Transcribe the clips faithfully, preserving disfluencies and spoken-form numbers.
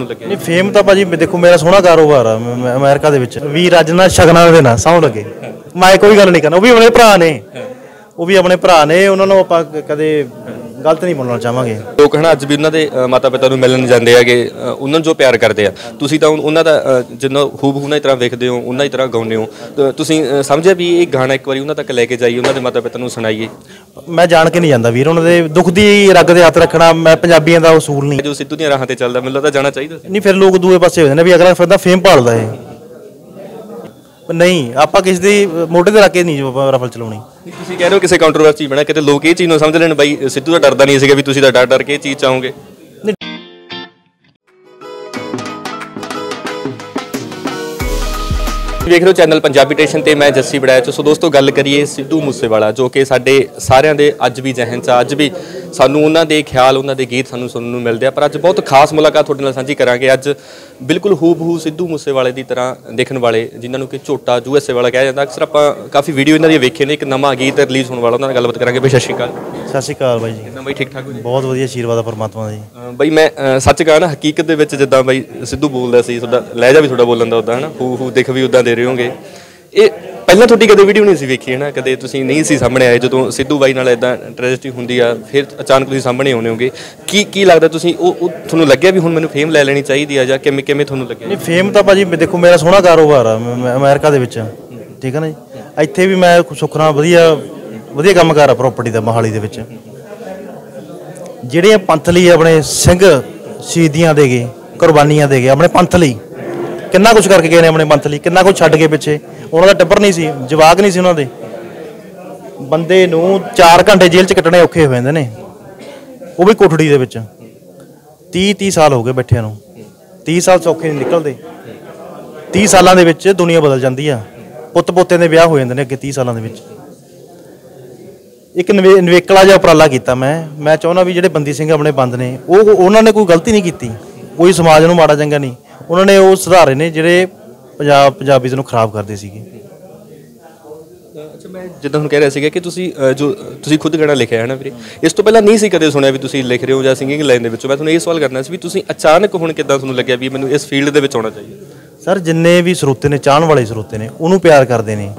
ਤੁਹਾਨੂੰ ਲੱਗਿਆ? ਨਹੀਂ ਫੇਮ ਤਾਂ ਭਾਜੀ ਦੇਖੋ ਮੇਰਾ ਸੋਹਣਾ ਕਾਰੋਬਾਰ ਆ ਅਮਰੀਕਾ ਦੇ ਵਿੱਚ ਵੀਰ ਅੱਜ ਨਾਲ ਸ਼ਗਨਾਂ ਦੇ ਨਾਲ ਸੌਂ ਲੱਗੇ ਮੈਂ ਕੋਈ ਗੱਲ ਨਹੀਂ ਕਰਨਾ ਉਹ ਵੀ ਆਪਣੇ ਭਰਾ ਨੇ ਉਹ ਵੀ ਆਪਣੇ ਭਰਾ ਨੇ ਉਹਨਾਂ ਨੂੰ ਆਪਾਂ ਕਦੇ ਗਲਤ ਨਹੀਂ ਬੋਲਣਾ ਚਾਹਾਂਗੇ। ਲੋਕ ਹਨਾ ਅੱਜ ਵੀ ਉਹਨਾਂ ਦੇ ਮਾਤਾ ਪਿਤਾ ਨੂੰ ਮਿਲਣ ਜਾਂਦੇ ਹੈਗੇ ਉਹਨਾਂ ਨੂੰ ਜੋ ਪਿਆਰ ਕਰਦੇ ਆ ਤੁਸੀਂ ਤਾਂ ਉਹਨਾਂ ਦਾ ਜਿੰਨਾ ਖੂਬ ਉਹਨਾਂ ਦੀ ਤਰ੍ਹਾਂ ਵੇਖਦੇ ਹੋ ਉਹਨਾਂ ਦੀ ਤਰ੍ਹਾਂ ਗਾਉਂਦੇ ਹੋ ਤੁਸੀਂ ਸਮਝਿਆ ਵੀ ਇਹ ਗਾਣਾ ਇੱਕ ਵਾਰੀ ਉਹਨਾਂ ਤੱਕ ਲੈ ਕੇ ਜਾਈਏ ਉਹਨਾਂ ਦੇ ਮਾਤਾ ਪਿਤਾ ਨੂੰ ਸੁਣਾਈਏ? ਮੈਂ ਜਾਣ ਕੇ ਨਹੀਂ ਜਾਂਦਾ ਵੀਰ ਉਹਨਾਂ ਦੇ ਦੁੱਖ ਦੀ ਰਗ ਦੇ ਹੱਥ ਰੱਖਣਾ ਮੈਂ ਪੰਜਾਬੀਆਂ ਦਾ ਉਸੂਲ ਨਹੀਂ। ਜੋ ਸਿੱਧੂ ਦੀਆਂ ਰਾਹਾਂ ਤੇ ਚੱਲਦਾ ਮੈਨੂੰ ਲੱਗਦਾ ਜਾਣਾ ਚਾਹੀਦਾ ਨਹੀਂ ਫਿਰ ਲੋਕ ਦੂਏ ਪਾਸੇ ਹੋ ਜਾਂਦੇ ਵੀ ਅਗਲਾ ਫਿਰ ਤਾਂ ਫੇਮ ਭਾਲਦਾ ਹੈ ਨਹੀਂ ਆਪਾਂ ਕਿਸੇ ਦੀ ਮੋਢੇ ਤੇ ਰੱਖ ਕੇ ਨਹੀਂ ਰਫਲ ਚਲਾਉਣੀ। ਤੁਸੀਂ ਕਹਿ ਰਹੇ ਹੋ ਕਿਸੇ ਕੰਟਰੋਵਰਸੀ ਬਣਾ ਕਿਤੇ ਲੋਕ ਇਹ ਚੀਜ਼ ਨੂੰ ਸਮਝ ਲੈਣ ਬਾਈ ਸਿੱਧੂ ਦਾ ਡਰਦਾ ਨਹੀਂ ਸੀਗਾ ਵੀ ਤੁਸੀਂ ਤਾਂ ਡਰ ਡਰ ਕੇ ਇਹ ਚੀਜ਼ ਚਾਹੋਗੇ। ਵੇਖ ਰਹੇ ਹੋ ਚੈਨਲ ਪੰਜਾਬੀ ਟੇਸ਼ਨ ਤੇ ਮੈਂ ਜੱਸੀ ਬੜੈਚ। ਸੋ ਦੋਸਤੋ ਗੱਲ ਕਰੀਏ ਸਿੱਧੂ ਮੂਸੇਵਾਲਾ ਜੋ ਕਿ ਸਾਡੇ ਸਾਰਿਆਂ ਦੇ ਅੱਜ ਵੀ ਜ਼ਹਿਨ 'ਚ ਅੱਜ ਵੀ ਸਾਨੂੰ ਉਹਨਾਂ ਦੇ ਖਿਆਲ ਉਹਨਾਂ ਦੇ ਗੀਤ ਸਾਨੂੰ ਸੁਣਨ ਨੂੰ ਮਿਲਦੇ ਆ ਪਰ ਅੱਜ ਬਹੁਤ ਖਾਸ ਮੁਲਾਕਾਤ ਤੁਹਾਡੇ ਨਾਲ ਸਾਂਝੀ ਕਰਾਂਗੇ। ਅੱਜ ਬਿਲਕੁਲ ਹੂਬਹੂ ਸਿੱਧੂ ਮੂਸੇਵਾਲੇ ਦੀ ਤਰ੍ਹਾਂ ਦੇਖਣ ਵਾਲੇ ਜਿਨ੍ਹਾਂ ਨੂੰ ਕਿ ਝੋਟਾ ਯੂ ਐਸ ਏ ਵਾਲਾ ਕਿਹਾ ਜਾਂਦਾ ਅਕਸਰ ਆਪਾਂ ਕਾਫੀ ਵੀਡੀਓ ਇਹਨਾਂ ਦੀਆਂ ਵੇਖੇ ਨੇ ਇੱਕ ਨਵਾਂ ਗੀਤ ਰਿਲੀਜ਼ ਹੋਣ ਵਾਲਾ ਉਹਨਾਂ ਨਾਲ ਗੱਲਬਾਤ ਕਰਾਂਗੇ। ਬਈ ਸਤਿ ਸ਼੍ਰੀ ਅਕਾਲ। ਸਤਿ ਸ਼੍ਰੀ ਅਕਾਲ ਬਾਈ ਜੀ। ਕਿੱਦਾਂ ਬਾਈ ਠੀਕ ਠਾਕ ਹੋ ਜੀ? ਬਹੁਤ ਵਧੀਆ ਆਸ਼ੀਰਵਾਦ ਆ ਪਰਮਾਤਮਾ ਦਾ ਜੀ। ਬਾਈ ਮੈਂ ਸੱਚ ਕਹਾਂ ਨਾ ਹਕੀਕਤ ਦੇ ਵਿੱਚ ਜਿੱਦਾਂ ਬਾਈ ਸਿੱਧੂ ਬੋਲਦਾ ਸੀ ਤੁਹਾਡਾ ਲਹਿਜਾ ਵੀ ਤੁਹਾਡਾ ਬੋਲਣ ਦਾ ਉੱਦਾਂ ਹਨਾ ਹੂ ਹੂ ਦਿਖ ਵੀ ਉੱਦਾਂ ਦੇ ਰਹੇ ਹੋਗੇ। ਇਹ ਪਹਿਲਾਂ ਤੁਹਾਡੀ ਕਦੇ ਵੀਡੀਓ ਨਹੀਂ ਸੀ ਵੇਖੀ ਹੈ ਨਾ ਕਦੇ ਤੁਸੀਂ ਨਹੀਂ ਸੀ ਸਾਹਮਣੇ ਆਏ ਜਦੋਂ ਸਿੱਧੂ ਬਾਈ ਨਾਲ ਇਦਾਂ ਟ੍ਰੈਜਡੀ ਹੁੰਦੀ ਆ ਫਿਰ ਅਚਾਨਕ ਤੁਸੀਂ ਸਾਹਮਣੇ ਆਉਂਦੇ ਹੋਗੇ ਕੀ ਕੀ ਲੱਗਦਾ ਤੁਸੀਂ ਉਹ ਤੁਹਾਨੂੰ ਲੱਗਿਆ ਵੀ ਹੁਣ ਮੈਨੂੰ ਫੇਮ ਲੈ ਲੈਣੀ ਚਾਹੀਦੀ ਆ ਜਾਂ ਕਿਵੇਂ ਕਿਵੇਂ ਤੁਹਾਨੂੰ ਲੱਗਿਆ? ਨਹੀਂ ਫੇਮ ਤਾਂ ਭਾਜੀ ਦੇਖੋ ਮੇਰਾ ਸੋਹਣਾ ਕਾਰੋਬਾਰ ਆ ਅਮਰੀਕਾ ਦੇ ਵਿੱਚ ਠੀਕ ਹੈ ਨਾ ਜੀ ਇੱਥੇ ਵੀ ਮੈਂ ਸੁੱਖ ਨਾਲ ਵਧੀਆ ਵਧੀਆ ਕੰਮ ਕਰ ਆ ਪ੍ਰਾਪਰਟੀ ਦਾ ਮੋਹਾਲੀ ਦੇ ਵਿੱਚ ਜਿਹੜੇ ਪੰਥ ਲਈ ਆਪਣੇ ਸਿੰਘ ਸ਼ਹੀਦੀਆਂ ਦੇ ਗਏ ਕੁਰਬਾਨੀਆਂ ਦੇ ਗਏ ਆਪਣੇ ਪੰਥ ਲਈ ਕਿੰਨਾ ਕੁਛ ਕਰਕੇ ਗਏ ਨੇ ਆਪਣੇ ਪੰਥ ਲਈ ਕਿੰਨਾ ਕੁਛ ਛੱਡ ਕੇ ਪਿੱਛੇ ਉਹਨਾਂ ਦਾ ਟੱਬਰ ਨਹੀਂ ਸੀ ਜਵਾਕ ਨਹੀਂ ਸੀ ਉਹਨਾਂ ਦੇ ਬੰਦੇ ਨੂੰ ਚਾਰ ਘੰਟੇ ਜੇਲ੍ਹ 'ਚ ਕੱਟਣੇ ਔਖੇ ਹੋ ਜਾਂਦੇ ਨੇ ਉਹ ਵੀ ਕੋਠੜੀ ਦੇ ਵਿੱਚ ਤੀਹ ਤੀਹ ਸਾਲ ਹੋ ਗਏ ਬੈਠਿਆਂ ਨੂੰ ਤੀਹ ਸਾਲ ਸੌਖੇ ਨਹੀਂ ਨਿਕਲਦੇ ਤੀਹ ਸਾਲਾਂ ਦੇ ਵਿੱਚ ਦੁਨੀਆ ਬਦਲ ਜਾਂਦੀ ਆ ਪੁੱਤ ਪੋਤੇ ਦੇ ਵਿਆਹ ਹੋ ਜਾਂਦੇ ਨੇ ਅੱਗੇ ਤੀਹ ਸਾਲਾਂ ਦੇ ਵਿੱਚ ਇੱਕ ਨਵੇ ਨਵੇਕਲਾ ਜਿਹਾ ਉਪਰਾਲਾ ਕੀਤਾ ਮੈਂ ਮੈਂ ਚਾਹੁੰਦਾ ਵੀ ਜਿਹੜੇ ਬੰਦੀ ਸਿੰਘ ਆਪਣੇ ਬੰਦ ਨੇ ਉਹ ਉਹਨਾਂ ਨੇ ਕੋਈ ਗਲਤੀ ਨਹੀਂ ਕੀਤੀ ਕੋਈ ਸਮਾਜ ਨੂੰ ਮਾੜਾ ਚੰਗਾ ਨਹੀਂ ਉਹਨਾਂ ਨੇ ਉਹ ਸੁਧਾਰੇ ਨੇ ਜਿਹੜੇ ਪੰਜਾਬ ਪੰਜਾਬੀ ਨੂੰ ਖਰਾਬ ਕਰਦੇ ਸੀਗੇ। ਅੱਛਾ ਮੈਂ ਜਿੱਦਾਂ ਹੁਣ ਕਹਿ ਰਿਹਾ ਸੀਗਾ ਕਿ ਤੁਸੀਂ ਜੋ ਤੁਸੀਂ ਖੁਦ ਗਾਣਾ ਲਿਖਿਆ ਹੈ ਨਾ ਵੀਰੇ ਇਸ ਤੋਂ ਪਹਿਲਾਂ ਨਹੀਂ ਸੀ ਕਦੇ ਸੁਣਿਆ ਵੀ ਤੁਸੀਂ ਲਿਖ ਰਹੇ ਹੋ ਜਾਂ ਸਿੰਗਿੰਗ ਲਾਈਨ ਦੇ ਵਿੱਚੋਂ ਮੈਂ ਤੁਹਾਨੂੰ ਇਹ ਸਵਾਲ ਕਰਨਾ ਸੀ ਵੀ ਤੁਸੀਂ ਅਚਾਨਕ ਹੁਣ ਕਿੱਦਾਂ ਤੁਹਾਨੂੰ ਲੱਗਿਆ ਵੀ ਮੈਨੂੰ ਇਸ ਫੀਲਡ ਦੇ ਵਿੱਚ ਆਉਣਾ ਚਾਹੀਦਾ? ਸਰ ਜਿੰਨੇ ਵੀ ਸਰੋਤੇ ਨੇ ਚਾਹਣ ਵਾਲੇ ਸਰੋਤੇ ਨੇ ਉਹਨੂੰ ਪਿਆਰ ਕਰਦੇ ਨੇ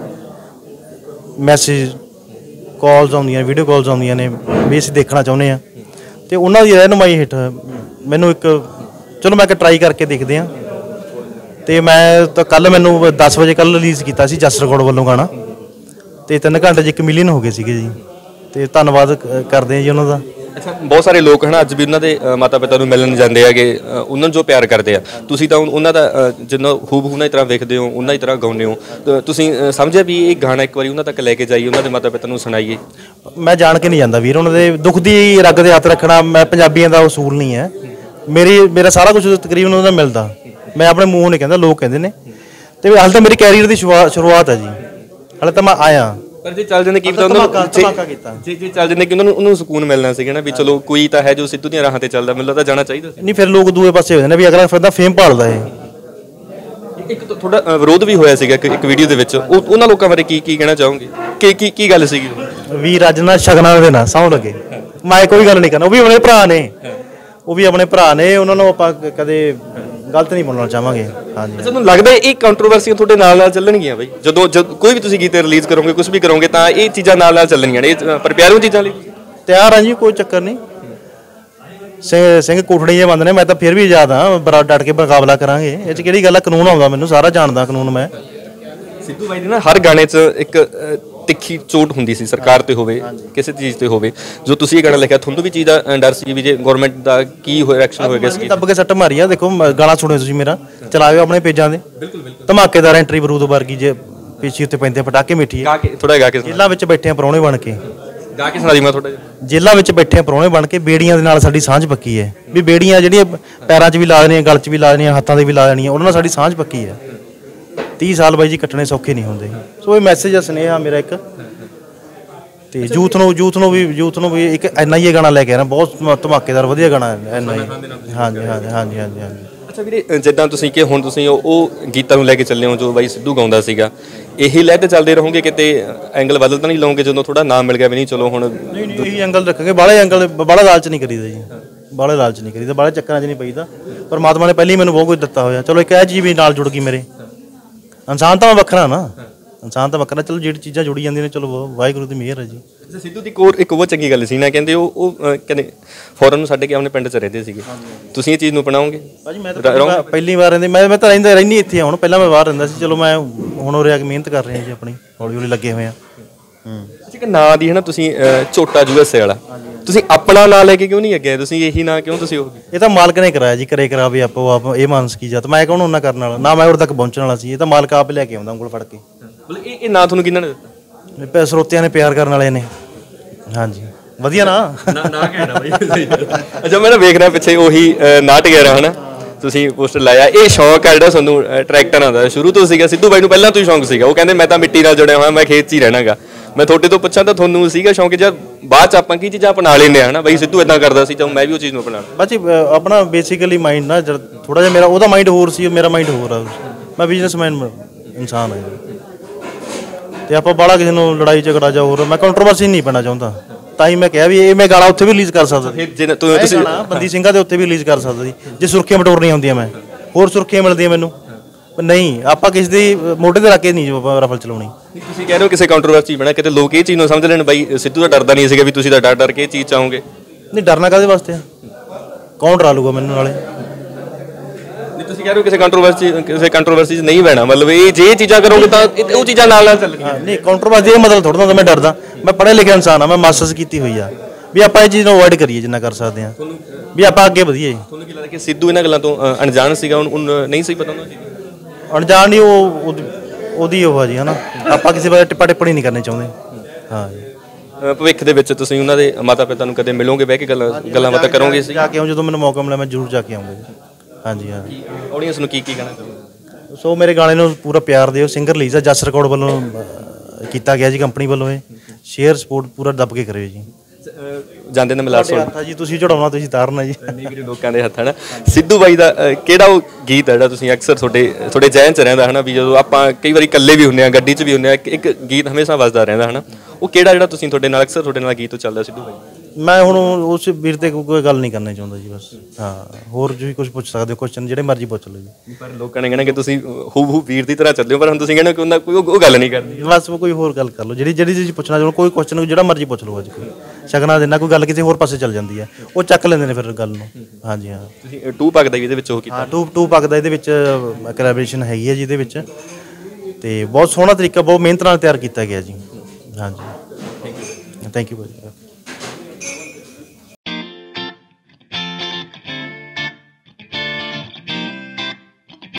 ਮੈਸੇਜ ਕਾਲਸ ਆਉਂਦੀਆਂ ਵੀਡੀਓ ਕਾਲਸ ਆਉਂਦੀਆਂ ਨੇ ਵੀ ਅਸੀਂ ਦੇਖਣਾ ਚਾਹੁੰਦੇ ਹਾਂ ਅਤੇ ਉਹਨਾਂ ਦੀ ਰਹਿਨੁਮਾਈ ਹੇਠ ਮੈਨੂੰ ਇੱਕ ਚਲੋ ਮੈਂ ਇੱਕ ਟਰਾਈ ਕਰਕੇ ਦੇਖਦੇ ਹਾਂ ਅਤੇ ਮੈਂ ਤਾਂ ਕੱਲ੍ਹ ਮੈਨੂੰ ਦਸ ਵਜੇ ਕੱਲ੍ਹ ਰਿਲੀਜ਼ ਕੀਤਾ ਸੀ ਜਸ ਰਿਕਾਰਡ ਵੱਲੋਂ ਗਾਣਾ ਅਤੇ ਤਿੰਨ ਘੰਟੇ 'ਚ ਇੱਕ ਮਿਲੀਅਨ ਹੋ ਗਏ ਸੀਗੇ ਜੀ ਅਤੇ ਧੰਨਵਾਦ ਕਰਦੇ ਹਾਂ ਜੀ ਉਹਨਾਂ ਦਾ। ਅੱਛਾ ਬਹੁਤ ਸਾਰੇ ਲੋਕ ਹਨਾ ਅੱਜ ਵੀ ਉਹਨਾਂ ਦੇ ਮਾਤਾ ਪਿਤਾ ਨੂੰ ਮਿਲਣ ਜਾਂਦੇ ਹੈਗੇ ਉਹਨਾਂ ਨੂੰ ਜੋ ਪਿਆਰ ਕਰਦੇ ਆ ਤੁਸੀਂ ਤਾਂ ਉਹਨਾਂ ਦਾ ਜਿੰਨਾ ਖੂਬ ਉਹਨਾਂ ਦੀ ਤਰ੍ਹਾਂ ਵੇਖਦੇ ਹੋ ਉਹਨਾਂ ਦੀ ਤਰ੍ਹਾਂ ਗਾਉਂਦੇ ਹੋ ਤੁਸੀਂ ਸਮਝਿਆ ਵੀ ਇਹ ਗਾਣਾ ਇੱਕ ਵਾਰੀ ਉਹਨਾਂ ਤੱਕ ਲੈ ਕੇ ਜਾਈਏ ਉਹਨਾਂ ਦੇ ਮਾਤਾ ਪਿਤਾ ਨੂੰ ਸੁਣਾਈਏ? ਮੈਂ ਜਾਣ ਕੇ ਨਹੀਂ ਜਾਂਦਾ ਵੀਰ ਉਹਨਾਂ ਦੇ ਦੁੱਖ ਦੀ ਰਗ ਦੇ ਹੱਥ ਰੱਖਣਾ ਮੈਂ ਪੰਜਾਬੀਆਂ ਦਾ ਉਸੂਲ ਨਹੀਂ ਹੈ ਮੇਰੀ ਮੇਰਾ ਸਾਰਾ ਕੁਝ ਤਕਰੀਬਨ ਉਹਨਾਂ ਦਾ ਮਿਲਦਾ ਮੈਂ ਆਪਣੇ ਮੂੰਹੋਂ ਨਹੀਂ ਕਹਿੰਦਾ ਲੋਕ ਕਹਿੰਦੇ ਨੇ ਅਤੇ ਹਾਲੇ ਤਾਂ ਮੇਰੀ ਕੈਰੀਅਰ ਦੀ ਸ਼ੁਰੂਆਤ ਹੈ ਜੀ ਹਾਲੇ ਤਾਂ ਮੈਂ ਆਇਆ ਪਰ ਜੇ ਚੱਲ ਜਾਂਦੇ ਕੀ ਪਤਾ ਉਹਨਾਂ ਜੇ ਜੇ ਚੱਲ ਜਾਂਦੇ ਕਿ ਉਹਨਾਂ ਨੂੰ ਉਹਨੂੰ ਸਕੂਨ ਮਿਲਣਾ ਸੀਗਾ ਨਾ ਵੀ ਚਲੋ ਕੋਈ ਤਾਂ ਹੈ ਜੋ ਸਿੱਧੂ ਦੀਆਂ ਰਾਹਾਂ ਤੇ ਚੱਲਦਾ ਮੈਨੂੰ ਲੱਗਦਾ ਜਾਣਾ ਚਾਹੀਦਾ ਨਹੀਂ ਫਿਰ ਲੋਕ ਦੂਏ ਪਾਸੇ ਹੋ ਜਾਂਦੇ ਵੀ ਅਗਲਾ ਫਿਰ ਤਾਂ ਫੇਮ ਭਾਲਦਾ ਹੈ। ਇੱਕ ਥੋੜਾ ਵਿਰੋਧ ਵੀ ਹੋਇਆ ਸੀਗਾ ਇੱਕ ਵੀਡੀਓ ਦੇ ਵਿੱਚ ਉਹ ਉਹਨਾਂ ਲੋਕਾਂ ਬਾਰੇ ਕੀ ਕੀ ਕਹਿਣਾ ਚਾਹੋਗੇ ਕਿ ਕੀ ਕੀ ਗੱਲ ਸੀਗੀ? ਵੀਰ ਅੱਜ ਨਾਲ ਸ਼ਗਨਾਂ ਦੇ ਨਾਲ ਸੌਂ ਲੱਗੇ ਮੈਂ ਕੋਈ ਗੱਲ ਨਹੀਂ ਕਰਨਾ ਉਹ ਵੀ ਆਪਣੇ ਭਰਾ ਨੇ ਉਹ ਵੀ ਆਪਣੇ ਭਰਾ ਨੇ ਉਹਨਾਂ ਨੂੰ ਆਪਾਂ ਕਦੇ ਗਲਤ ਨਹੀਂ ਬੋਲਣਾ ਚਾਹਾਂਗੇ। ਹਾਂਜੀ ਤੁਹਾਨੂੰ ਲੱਗਦਾ ਇਹ ਕੰਟਰੋਵਰਸੀਆਂ ਤੁਹਾਡੇ ਨਾਲ ਨਾਲ ਚੱਲਣਗੀਆਂ ਬਈ ਜਦੋਂ ਕੋਈ ਵੀ ਤੁਸੀਂ ਗੀਤ ਰਿਲੀਜ਼ ਕਰੋਗੇ ਕੁਝ ਵੀ ਕਰੋਗੇ ਤਾਂ ਇਹ ਚੀਜ਼ਾਂ ਨਾਲ ਨਾਲ ਚੱਲਣਗੀਆਂ ਨੇ ਪਰ ਪਿਆਰੂ ਚੀਜ਼ਾਂ ਲਈ ਤਿਆਰ ਹਾਂ ਜੀ ਕੋਈ ਚੱਕਰ ਨਹੀਂ ਸਿੰਘ ਸਿੰਘ ਕੋਠੜੀ ਜੇ ਬੰਦ ਨੇ ਮੈਂ ਤਾਂ ਫਿਰ ਵੀ ਆਜ਼ਾਦ ਹਾਂ ਬੜਾ ਡਟ ਕੇ ਮੁਕਾਬਲਾ ਕਰਾਂਗੇ ਇਹ 'ਚ ਕਿਹੜੀ ਗੱਲ ਆ ਕਾਨੂੰਨ ਆਉਂਦਾ ਮੈਨੂੰ ਸਾਰਾ ਜਾਣਦਾ ਕਾਨੂੰਨ ਮੈਂ। ਸਿੱਧੂ ਬਾਈ ਦੀ ਨਾ ਹਰ ਗਾਣੇ 'ਚ ਇੱਕ ਤਿੱਖੀ ਚੋਟ ਹੁੰਦੀ ਸੀ ਸਰਕਾਰ ਤੇ ਹੋਵੇ ਕਿਸੇ ਚੀਜ਼ ਤੇ ਹੋਵੇ ਜੋ ਤੁਸੀਂ ਇਹ ਗਾਣਾ ਲਿਖਿਆ ਤੁਹਾਨੂੰ ਵੀ ਚੀਜ਼ ਦਾ ਡਰ ਸੀ ਵੀ ਜੇ ਗਵਰਨਮੈਂਟ ਦਾ ਕੀ ਹੋਇਆ ਐਕਸ਼ਨ ਹੋਏਗਾ ਇਸ ਕੀ ਦੱਬ ਕੇ ਸੱਟ ਮਾਰੀ ਆ ਦੇਖੋ ਗਾਣਾ ਸੁਣਿਓ ਤੁਸੀਂ ਮੇਰਾ ਚਲਾਇਓ ਆਪਣੇ ਪੇਜਾਂ ਦੇ ਬਿਲਕੁਲ ਬਿਲਕੁਲ ਧਮਾਕੇਦਾਰ ਐਂਟਰੀ ਬਰੂਦ ਵਰਗੀ ਜੇ ਪੀਛੀ ਉੱਤੇ ਪੈਂਦੇ ਪਟਾਕੇ ਮਿੱਠੀ ਗਾ ਕੇ ਥੋੜਾ ਗਾ ਕੇ ਜੇਲ੍ਹਾਂ ਵਿੱਚ ਬੈਠੇ ਆ ਪ੍ਰਾਹੁਣੇ ਬਣ ਕੇ ਗਾ ਕੇ ਸੁਣਾ ਦੀ ਮੈਂ ਥੋੜਾ ਜਿਹਾ ਜੇਲ੍ਹਾਂ ਵਿੱਚ ਬੈਠੇ ਆ ਪ੍ਰਾਹੁਣੇ ਬਣ ਕੇ ਬੇੜੀਆਂ ਦੇ ਨਾਲ ਸਾਡੀ ਸਾਂਝ ਪੱਕੀ ਹੈ ਵੀ ਬੇੜੀਆਂ ਜਿਹੜੀਆਂ ਪੈਰਾਂ 'ਚ ਵੀ ਲਾ ਦੇਣੀਆਂ ਗਲ 'ਚ ਵੀ ਲਾ ਦੇਣੀਆਂ ਹੱਥਾਂ 'ਤੇ ਵੀ ਲਾ ਦੇਣੀਆਂ ਉਹਨਾਂ ਨਾਲ ਸਾਡੀ ਸਾਂਝ ਪੱਕੀ ਹੈ ਤੀਹ ਸਾਲ ਬਾਈ ਜੀ ਕੱਟਣੇ ਸੌਖੇ ਨਹੀਂ ਹੁੰਦੇ ਸੋ ਇਹ ਮੈਸੇਜ ਆ ਸੁਨੇਹਾ ਮੇਰਾ ਇੱਕ ਤੇ ਯੂਥ ਨੂੰ ਯੂਥ ਨੂੰ ਵੀ ਯੂਥ ਨੂੰ ਵੀ ਇੱਕ ਐਨ ਆਈ ਏ ਗਾਣਾ ਲੈ ਕੇ ਆਣਾ ਬਹੁਤ ਧਮਾਕੇਦਾਰ ਵਧੀਆ ਗਾਣਾ ਐਨ ਆਈ ਏ ਹਾਂਜੀ ਹਾਂਜੀ ਹਾਂਜੀ ਹਾਂਜੀ ਹਾਂਜੀ। ਅੱਛਾ ਵੀਰੇ ਜਿੱਦਾਂ ਤੁਸੀਂ ਕਿ ਹੁਣ ਤੁਸੀਂ ਉਹ ਗੀਤਾਂ ਨੂੰ ਲੈ ਕੇ ਚੱਲੇ ਹੋ ਜੋ ਬਾਈ ਸਿੱਧੂ ਗਾਉਂਦਾ ਸੀਗਾ ਇਹੀ ਲੈ ਕੇ ਚੱਲਦੇ ਰਹੋਗੇ ਕਿਤੇ ਐਂਗਲ ਬਦਲ ਤਾਂ ਨਹੀਂ ਲਓਗੇ ਜਦੋਂ ਥੋੜਾ ਨਾਮ ਮਿਲ ਗਿਆ ਵੀ ਨਹੀਂ ਚਲੋ ਹੁਣ ਨਹੀਂ ਨਹੀਂ ਇਹੀ ਐਂਗਲ ਰੱਖਾਂਗੇ ਬਾਹਲੇ ਐਂਗਲ ਬਾਹਲਾ ਲਾਲਚ ਨਹੀਂ ਕਰੀਦਾ ਜੀ ਬਾਹਲੇ ਲਾਲਚ ਨਹੀਂ ਕਰੀਦਾ, ਬਾਹਲੇ ਚੱਕਰਾਂ 'ਚ ਨਹੀਂ ਪਈਦਾ। ਪਰਮਾਤਮਾ ਨੇ ਪਹਿਲਾਂ ਹੀ ਮੈਨੂੰ ਬਹੁਤ ਕੁਝ ਦਿੱਤਾ ਹੋਇਆ। ਚਲੋ ਇੱਕ ਇਹ ਚੀਜ਼ ਵੀ ਨਾਲ ਜੁੜ ਗਈ ਮੇਰੇ। ਇਨਸਾਨ ਤਾਂ ਮੈਂ ਵੱਖਰਾ ਨਾ, ਇਨਸਾਨ ਤਾਂ ਵੱਖਰਾ। ਚਲੋ ਜਿਹੜੀ ਚੀਜ਼ਾਂ ਜੁੜੀ ਜਾਂਦੀਆਂ ਨੇ, ਚਲੋ ਵਾਹਿਗੁਰੂ ਦੀ ਮਿਹਰ ਹੈ ਜੀ। ਸਿੱਧੂ ਦੀ ਕੋਰ ਇੱਕ ਬਹੁਤ ਚੰਗੀ ਗੱਲ ਸੀ ਨਾ, ਕਹਿੰਦੇ ਉਹ ਉਹ ਕਹਿੰਦੇ ਫੋਰਨ ਨੂੰ ਛੱਡ ਕੇ ਆਪਣੇ ਪਿੰਡ 'ਚ ਰਹਿੰਦੇ ਸੀਗੇ। ਤੁਸੀਂ ਇਹ ਚੀਜ਼ ਨੂੰ ਅਪਣਾਓਗੇ? ਭਾਜੀ ਮੈਂ ਤਾਂ ਪਹਿਲੀ ਵਾਰ ਰਹਿੰਦੇ, ਮੈਂ ਮੈਂ ਤਾਂ ਰਹਿੰਦਾ ਰਹਿੰਦੀ ਇੱਥੇ ਹੁਣ, ਪਹਿਲਾਂ ਮੈਂ ਬਾਹਰ ਰਹਿੰਦਾ ਸੀ। ਚਲੋ ਮੈਂ ਹੁਣ ਉਰੇ ਆ ਕੇ ਮਿਹਨਤ ਕਰ ਰਿਹਾ ਜੀ ਆਪਣੀ, ਹੌਲੀ ਹੌਲੀ ਲੱਗੇ ਹੋਏ ਆ। ਹੂੰ ਇੱਕ ਨਾਂ ਦੀ ਹੈ ਨਾ ਤੁਸੀਂ ਝੋਟਾ ਯੂ ਐਸ ਏ ਵਾਲਾ, ਤੁਸੀਂ ਆਪਣਾ ਨਾਂ ਲੈ ਕੇ ਕਿਉਂ ਨਹੀਂ ਅੱਗੇ? ਤੁਸੀਂ ਇਹੀ ਨਾਂ ਕਿਉਂ ਤੁਸੀਂ ਉਹ? ਇਹ ਤਾਂ ਮਾਲਕ ਨੇ ਕਰਾਇਆ ਜੀ, ਕਰੇ ਕਰਾ ਵੀ ਆਪੋ ਆਪ। ਇਹ ਮਾਨਸ ਕੀ ਜਾਤ, ਮੈਂ ਕੌਣ ਉਹਨਾਂ ਕਰਨ ਵਾਲਾ ਨਾ, ਮੈਂ ਉਰੇ ਤੱਕ ਪਹੁੰਚਣ ਵਾਲਾ ਸੀ। ਇਹ ਤਾਂ ਮਾਲਕ ਆਪ ਲੈ ਕੇ ਆਉਂਦਾ ਉਂਗਲ ਫੜ ਕੇ। ਮਤਲਬ ਇਹ ਇਹ ਨਾਂ ਤੁਹਾਨੂੰ ਕਿਹਨਾਂ ਨੇ ਦਿੱਤਾ? ਇਹ ਸਰੋਤਿਆਂ ਨੇ, ਪਿਆਰ ਕਰਨ ਵਾਲੇ ਨੇ। ਹਾਂਜੀ ਵਧੀਆ ਨਾ ਨਾ ਨਾ ਕਹਿਣਾ ਬਾਈ। ਅੱਛਾ ਮੈਂ ਨਾ ਵੇਖ ਰਿਹਾ ਪਿੱਛੇ ਉਹੀ ਨਾਟ ਗਿਆ ਹਨਾ, ਤੁਸੀਂ ਪੋਸਟਰ ਲਾਇਆ। ਇਹ ਸ਼ੌਂਕ ਹੈ ਜਿਹੜਾ ਤੁਹਾਨੂੰ ਟਰੈਕਟਰ ਆਉਂਦਾ ਸ਼ੁਰੂ ਤੋਂ ਸੀਗਾ? ਸਿੱਧੂ ਬਾਈ ਨੂੰ ਪਹਿਲਾਂ ਤੋਂ ਹੀ ਸ਼ੌਂਕ ਸੀਗਾ? ਉਹ ਕਹਿੰਦੇ ਮੈਂ ਤਾਂ ਮਿੱਟੀ ਨਾਲ ਜੁੜਿਆ ਹੋਇਆ, ਮੈਂ ਖੇਤ 'ਚ ਹੀ ਰਹਿਣਾਗਾ। ਮੈਂ ਤੁਹਾਡੇ ਤੋਂ ਪੁੱਛਾਂ ਤਾਂ ਤੁਹਾਨੂੰ ਸੀਗਾ ਸ਼ੌਂਕ, ਜਾਂ ਬਾਅਦ 'ਚ ਆਪਾਂ ਕੀ ਚੀਜ਼ਾਂ ਅਪਣਾ ਲੈਂਦੇ ਹਾਂ ਹਨਾ? ਬਾਈ ਸਿੱਧੂ ਇਦਾਂ ਕਰਦਾ ਸੀ ਤਾਂ ਮੈਂ ਵੀ ਉਹ ਚੀਜ਼ ਨੂੰ ਅਪਣਾ ਲਾਂ। ਬਾਜੀ ਆਪਣਾ ਬੇਸਿਕਲੀ ਮਾਈਂਡ ਨਾ ਥੋੜਾ ਜਿਹਾ ਮੇਰਾ, ਉਹਦਾ ਮਾਈਂਡ ਹੋਰ ਸੀ, ਮੇਰਾ ਮਾਈਂਡ ਹੋਰ ਆ। ਮੈਂ ਬਿਜ਼ਨਸਮੈਨ ਇਨਸਾਨ ਹਾਂ ਤੇ ਆਪਾਂ ਬਾਹਲਾ ਕਿਸੇ ਨੂੰ ਲੜਾਈ ਝਗੜਾ ਜਾਂ ਹੋਰ, ਮੈਂ ਕੰਟਰੋਵਰਸੀ ਨਹੀਂ ਪੈਣਾ ਚਾਹੁੰਦਾ। ਤਾਂ ਹੀ ਮੈਂ ਕਿਹਾ ਵੀ ਇਹ ਮੈਂ ਗਾਣਾ ਉੱਥੇ ਵੀ ਰਿਲੀਜ਼ ਕਰ ਸਕਦਾ ਸੀ, ਤੁਸੀਂ ਬੰਦੀ ਸਿੰਘਾਂ ਦੇ ਉੱਤੇ ਵੀ ਰਿਲੀਜ਼ ਕਰ ਸਕਦਾ ਸੀ ਜੇ ਸੁਰਖੀਆਂ ਬਟੋਰਨੀਆਂ ਹੁੰਦੀਆਂ। ਮੈਂ ਹੋਰ ਸੁਰਖੀਆਂ ਮਿਲਦੀਆਂ ਮੈਨੂੰ ਨਹੀਂ, ਆਪਾਂ ਕਿਸੇ ਦੀ ਮੋਢੇ ਤੇ ਰੱਖ ਕੇ ਨਹੀਂ ਰਫਲ ਚਲਾਉਣੀ। ਤੁਸੀਂ ਕਹਿ ਰਹੇ ਹੋ ਕਿਸੇ ਕੰਟਰੋਵਰਸੀ ਬਣਾ, ਕਿਤੇ ਲੋਕ ਇਹ ਚੀਜ਼ ਨੂੰ ਸਮਝ ਲੈਣ ਬਾਈ ਸਿੱਧੂ ਦਾ ਡਰਦਾ ਨਹੀਂ ਸੀਗਾ, ਵੀ ਤੁਸੀਂ ਤਾਂ ਡਰ ਡਰ ਕੇ ਇਹ ਚੀਜ਼ ਚਾਹੋਗੇ? ਨਹੀਂ ਡਰਨਾ ਕਾਹਦੇ ਵਾਸਤੇ ਆ, ਕੌਣ ਡਰਾ ਲੂਗਾ ਮੈਨੂੰ ਨਾਲੇ? ਨਹੀਂ ਤੁਸੀਂ ਕਹਿ ਰਹੇ ਹੋ ਕਿਸੇ ਕੰਟਰੋਵਰਸੀ ਕਿਸੇ ਕੰਟਰੋਵਰਸੀ 'ਚ ਨਹੀਂ ਬਹਿਣਾ, ਮਤਲਬ ਇਹ ਜੇ ਇਹ ਚੀਜ਼ਾਂ ਕਰੋਗੇ ਤਾਂ ਉਹ ਚੀਜ਼ਾਂ ਨਾਲ ਨਾਲ ਚੱਲਣਗੀਆਂ। ਨਹੀਂ ਕੰਟਰੋਵਰਸੀ ਇਹ ਮਤਲਬ ਥੋੜ੍ਹਾ ਹੁੰਦਾ ਮੈਂ ਡਰਦਾ। ਮੈਂ ਪੜ੍ਹਿਆ ਲਿਖਿਆ ਇਨਸਾਨ ਆ, ਮੈਂ ਮਾਸਟਰਸ ਕੀਤੀ ਹੋਈ ਆ, ਵੀ ਆਪਾਂ ਇਹ ਚੀਜ਼ ਨੂੰ ਅਵੋਇਡ ਕਰੀਏ ਜਿੰਨਾ ਕਰ ਸਕਦੇ ਹਾਂ, ਵੀ ਆਪਾਂ ਅੱਗੇ ਵਧੀਏ। ਤੁਹਾਨੂੰ ਕੀ ਲੱਗਦਾ ਕਿ ਸਿੱਧੂ ਇਹਨਾਂ ਗੱਲਾਂ ਤੋਂ ਅਣਜਾਣ ਸੀਗਾ, ਉਹਨੂੰ ਨਹੀਂ ਸਹੀ ਪਤਾ ਉਹਨਾਂ ਚੀਜ਼ਾਂ? ਅਣਜਾਣ ਨਹੀਂ, ਉਹ ਉਹਦੀ ਉਹ ਆ ਜੀ ਹਨਾ, ਆਪਾਂ ਕਿਸੇ ਬਾਰੇ ਟਿੱਪਾ ਟਿੱਪਣੀ ਨਹੀਂ ਕਰਨੀ ਚਾਹੁੰਦੇ। ਹਾਂ ਜੀ। ਭਵਿੱਖ ਦੇ ਵਿੱਚ ਤੁਸੀਂ ਉਹਨਾਂ ਦੇ ਮਾਤਾ ਪਿਤਾ ਨੂੰ ਕਦੇ ਮਿਲੋਗੇ, ਬਹਿ ਕੇ ਗੱਲਾਂ ਗੱਲਾਂ ਬਾਤਾਂ ਕਰੋਗੇ? ਜਾ ਕੇ ਆਉਂ, ਜਦੋਂ ਮੈਨੂੰ ਮੌਕਾ ਮਿਲਿਆ ਮੈਂ ਜ਼ਰੂਰ ਜਾ ਕੇ ਆਉਂਗਾ ਜੀ। ਹਾਂਜੀ ਹਾਂ। ਆਡੀਅנס ਨੂੰ ਕੀ ਕੀ ਕਹਿਣਾ ਚਾਹੁੰਦੇ? ਸੋ ਮੇਰੇ ਗਾਣੇ ਨੂੰ ਪੂਰਾ ਪਿਆਰ ਦਿਓ। ਸਿੰਗਰ ਲੀਜ਼ਾ ਜਸ ਰਿਕਾਰਡ ਵੱਲੋਂ ਕੀਤਾ ਗਿਆ ਜੀ, ਕੰਪਨੀ ਵੱਲੋਂ। ਇਹ ਸ਼ੇਅਰ ਸਪੋਰਟ ਪੂਰਾ ਦੱਬ ਕੇ ਕਰਿਓ ਜੀ। ਜਾਂਦੇ ਨੇ ਮਿਲਾਸ ਜੀ, ਤੁਸੀਂ ਚੜਾਉਣਾ, ਤੁਸੀਂ ਤਾਰਨਾ ਜੀ। ਨਹੀਂ ਵੀਰੇ ਲੋਕਾਂ ਦੇ ਹੱਥ ਹੈ ਨਾ। ਸਿੱਧੂ ਬਾਈ ਦਾ ਕਿਹੜਾ ਉਹ ਗੀਤ ਹੈ ਜਿਹੜਾ ਤੁਸੀਂ ਅਕਸਰ ਤੁਹਾਡੇ ਤੁਹਾਡੇ ਜ਼ਿਹਨ 'ਚ ਰਹਿੰਦਾ ਹੈ ਨਾ, ਵੀ ਜਦੋਂ ਆਪਾਂ ਕਈ ਵਾਰੀ ਇਕੱਲੇ ਵੀ ਹੁੰਦੇ ਹਾਂ, ਗੱਡੀ 'ਚ ਵੀ ਹੁੰਦੇ ਹਾਂ, ਇੱਕ ਗੀਤ ਹਮੇਸ਼ਾ ਵੱਜਦਾ ਰਹਿੰਦਾ ਹੈ ਨਾ, ਉਹ ਕਿਹੜਾ ਜਿਹੜਾ ਤੁਸੀਂ ਤੁਹਾਡੇ ਨਾਲ ਅਕਸਰ ਤੁਹਾਡੇ ਨਾਲ ਗੀਤ ਚੱਲਦਾ ਸਿੱਧੂ ਬਾਈ? ਮੈਂ ਹੁਣ ਉਸ ਵੀਰ ਤੇ ਕੋਈ ਗੱਲ ਨਹੀਂ ਕਰਨੀ ਚਾਹੁੰਦਾ ਜੀ, ਬਸ। ਹਾਂ ਹੋਰ ਜੀ ਕੁਝ ਪੁੱਛ ਸਕਦੇ ਹੋ, ਕੁਐਸਚਨ ਜਿਹੜੇ ਮਰਜ਼ੀ ਪੁੱਛ ਲਓ ਜੀ। ਪਰ ਲੋਕਾਂ ਨੇ ਕਹਿਣਾ ਕਿ ਤੁਸੀਂ ਹੂ ਹੂ ਵੀਰ ਦੀ ਤਰ੍ਹਾਂ ਚੱਲਿਓ, ਪਰ ਹੁਣ ਤੁਸੀਂ ਕਹਿੰਦੇ ਕਿ ਉਹਨਾਂ ਕੋਈ ਉਹ ਗੱਲ ਨਹੀਂ ਕਰਨੀ, ਬਸ ਕੋਈ ਹੋਰ ਗੱਲ ਕਰ ਲਓ ਜਿਹੜੀ ਜਿਹੜੀ ਚੀਜ਼ ਪੁੱਛਣਾ ਚਾਹੋ। ਕੋਈ ਕੁਐਸਚਨ ਜਿਹੜਾ ਮਰਜ਼ੀ ਪੁੱਛ ਲਓ। ਅੱਜ ਕੋਈ ਸ਼ਗਨਾਂ ਦੇ ਨਾਲ ਕੋਈ ਗੱਲ ਕਿਸੇ ਹੋਰ ਪਾਸੇ ਚੱਲ ਜਾਂਦੀ ਹੈ, ਉਹ ਚੱਕ ਲੈਂਦੇ ਨੇ ਫਿਰ ਗੱਲ ਨੂੰ। ਹਾਂਜੀ ਹਾਂ। ਤੁਸੀਂ ਟੂ ਪੱਗ ਦਾ ਵੀ ਇਹਦੇ ਵਿੱਚ ਉਹ ਕੀਤਾ? ਹਾਂ ਟੂ ਟੂ ਪੱਗ ਦਾ ਇਹਦੇ ਵਿੱਚ ਕੋਲੈਬੋਰੇਸ਼ਨ ਹੈਗੀ ਹੈ ਜਿਹਦੇ ਵਿੱਚ, ਤੇ ਬਹੁਤ ਸੋਹਣਾ ਤਰੀਕਾ, ਬਹੁਤ ਮਿਹਨਤ ਨਾਲ ਤਿਆਰ ਕੀਤਾ ਗਿਆ ਜੀ। ਹਾਂਜੀ ਥੈਂਕ ਯੂ ਥੈਂਕ ਯੂ ਭਾਜੀ।